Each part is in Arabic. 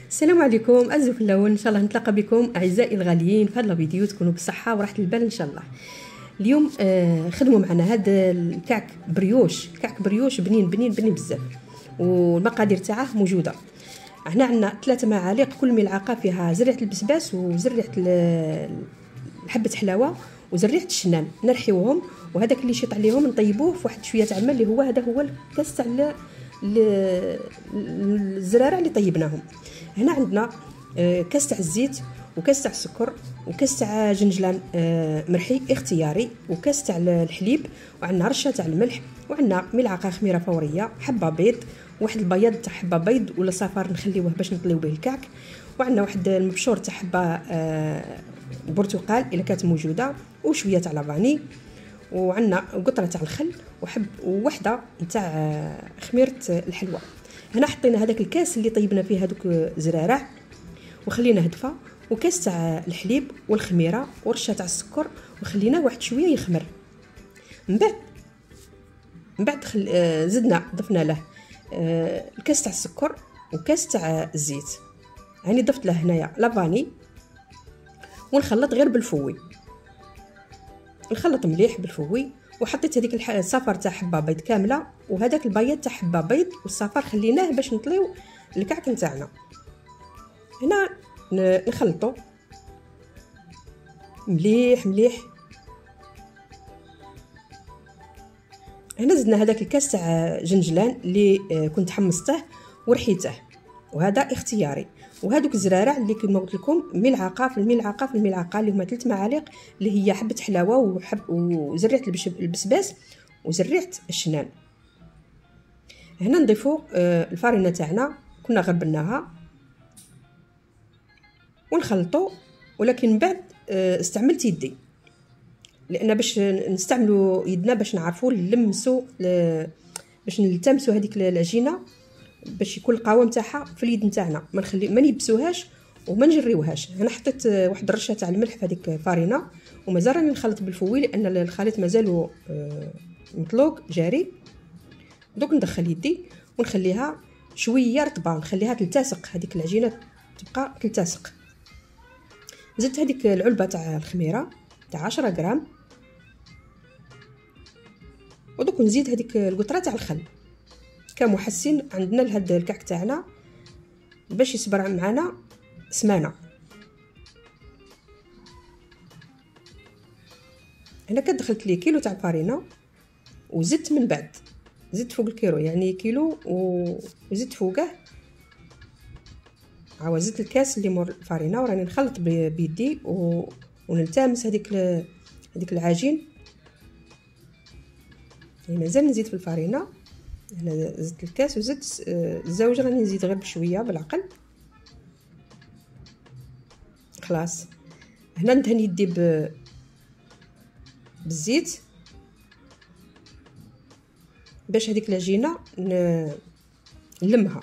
السلام عليكم أعزائي في اللون، ان شاء الله نتلاقى بكم اعزائي الغاليين في هذا الفيديو. تكونوا بالصحه وراحه البال ان شاء الله. اليوم خدموا معنا هذا الكعك بريوش بنين بزاف، والمقادير تاعه موجوده. هنا عندنا 3 معالق، كل ملعقه فيها زريعه البسباس وزريعه حبه حلاوه وزريعه الشنان. نرحيوهم، وهذاك اللي يشيط عليهم نطيبوه في واحد شويه تاع الماء، اللي هو هذا هو الكاس تاع الزرارع اللي طيبناهم. هنا عندنا كاس تاع الزيت، وكاس تاع السكر، وكاس تاع جنجلان مرحي اختياري، وكاس تاع الحليب، وعندنا رشه تاع الملح، وعندنا ملعقه خميره فوريه، حبه بيض، واحد البياض تاع حبه بيض ولا صفار نخليوه باش نطليو به الكعك، وعندنا واحد المبشور تاع حبه برتقال الا كانت موجوده، وشويه تاع لافاني، وعندنا قطره تاع الخل ووحده تاع خميره الحلوى. هنا حطينا هذاك الكاس اللي طيبنا فيه هذوك زرارع وخليناه هدفه، وكاس تاع الحليب والخميره ورشه تاع السكر، وخليناه واحد شويه يخمر. من بعد ضفنا له الكاس تاع السكر وكاس تاع الزيت. يعني ضفت له هنايا لافاني، ونخلط غير بالفوي، نخلط مليح بالفوي. وحطيت هذيك الصفار تاع حبه بيض كامله، وهذاك البياض تاع حبه بيض والصفار خليناه باش نطليو الكعك نتاعنا. هنا نخلطو مليح. هنا زدنا هذاك الكاس تاع جنجلان اللي كنت حمصته ورحيته، وهذا اختياري. وهذوك الزرارع اللي كما قلت لكم ملعقه في الملعقه اللي هما 3 معالق، اللي هي حبه حلاوه وزريعه البسباس وزريعه الشنان. هنا نضيفوا الفارينه تاعنا كنا غربناها ونخلطوا. ولكن من بعد استعملت يدي، لان باش نستعملوا يدنا باش نعرفوا نلمسوا باش نلتمسوا هذيك العجينه، باش يكون القوام تاعها في اليد نتاعنا، ما نيبسوهاش وما نجريوهاش. انا حطيت واحد الرشه تاع الملح في هذيك الفارينه، ومازال راني نخلط بالفوي لان الخليط مازالو مطلوق جاري. دوك ندخل يدي ونخليها شويه رطبه، نخليها تلتصق، هذيك العجينه تبقى تلتصق. زدت هذيك العلبه تاع الخميره تاع 10 غرام، ودوك نزيد هذيك القطره تاع الخل كمحسن عندنا لهذا الكعك تاعنا باش يصبر معنا سمانه. هنا كدخلت لي كيلو تاع الفارينه، وزدت من بعد زدت فوق الكيلو، يعني كيلو وزدت فوقه زدت الكاس اللي مور الفارينه، وراني نخلط بيدي ونلتمس هذيك العجين. يعني مازال نزيد في الفارينه. هنا زدت الكاس وزدت الزوجه، راني نزيد غير بشويه بالعقل. خلاص هنا ندهن يدي بالزيت باش هذيك العجينه نلمها.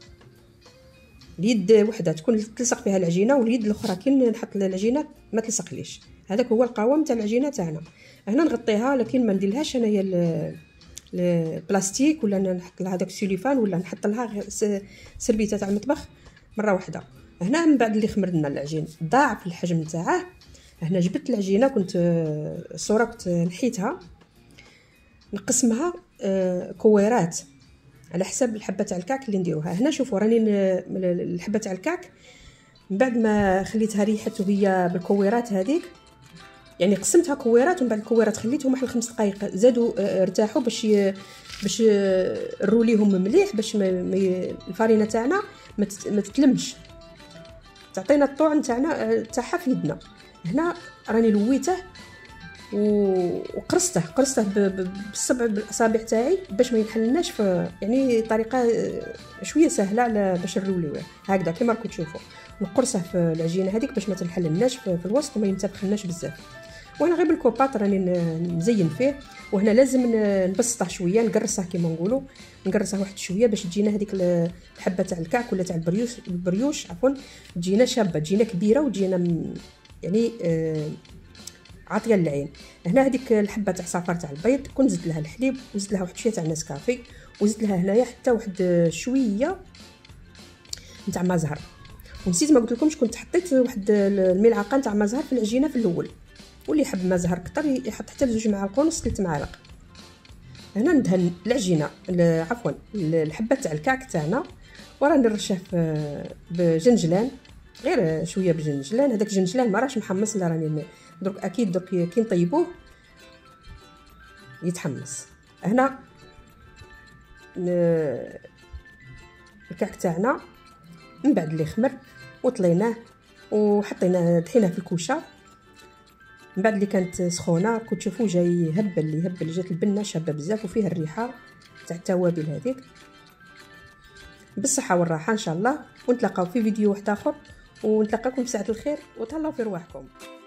اليد وحده تكون تلصق فيها العجينه، واليد الاخرى كي نحط العجينه ما تلصقليش. هذاك هو القوام تاع العجينه تاعنا. هنا نغطيها، لكن ما نديرلهاش انايا البلاستيك، ولا نحط لها داك السيليفان، ولا نحط لها سربيته تاع المطبخ مره واحده. هنا من بعد اللي خمرنا العجين ضاعف الحجم تاعه. هنا جبت العجينه، كنت الصوره كنت نحيتها، نقسمها كويرات على حسب الحبه تاع الكعك اللي نديروها. هنا شوفوا راني الحبه تاع الكعك من بعد ما خليتها ريحت وهي بالكويرات هذيك، يعني قسمتها كويرات، ومن بعد الكويرات خليتهم واحد 5 دقائق زادوا ارتاحوا باش نروليهم مليح، باش الفارينه تاعنا ما تتلمش، تعطينا الطعم تاعها في يدنا. هنا راني لويته وقرصته بالاصابع تاعي باش ما ينحلناش، يعني طريقه شويه سهله على باش نروليوه هكذا كما راكم تشوفوا. نقرصه في العجينه هذيك باش ما تنحلناش في الوسط وما ينتبخناش بزاف. وانا غير بالكوباط راني نزين فيه. وهنا لازم نبسطه شويه، نقرصه كما نقولوا، نقرصه واحد شويه باش تجينا هذيك الحبه تاع الكعك ولا تاع البريوش عفوا، تجينا شابه، تجينا كبيره، وتجينا يعني عاطيه للعين. هنا هذيك الحبه تاع صفار تاع البيض كنت زدت لها الحليب، وزدت لها واحد شويه تاع نسكافي، وزدت لها هنايا حتى واحد شويه نتاع ما زهر. ونسيت ما قلت لكمش كنت حطيت واحد الملعقه نتاع ما زهر في العجينه في الاول، واللي يحب ما زهر كتر يحط حتى 2 معالق ونص 3 معالق. هنا ندهن العجينه عفوا الحبه تاع الكعك تاعنا، وراني نرشه بجنجلان، غير شويه بجنجلان. هذاك الجنجلان ما راهش محمص، لا راني درك اكيد درك كي نطيبوه يتحمص. هنا الكعك تاعنا من بعد اللي خمر وطليناه وحطيناه دحيناه في الكوشه، من بعد اللي كانت سخونه كنت تشوفوا جاي يهبل جات البنه شابه بزاف وفيها الريحه تاع التوابل هذيك. بالصحه والراحه ان شاء الله، ونتلاقاو في فيديو واحد اخر، ونتلاقاكم في ساعه الخير، وتهلاو في رواحكم.